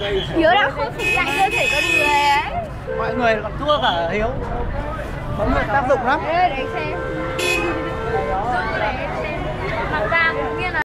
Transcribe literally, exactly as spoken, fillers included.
Hiếu đang khôi phục lại cơ thể con người ấy. Mọi người còn thua cả Hiếu. Bấm huyệt tác dụng lắm. Ê, để xem. Để em xem. Mặt da tự nhiên là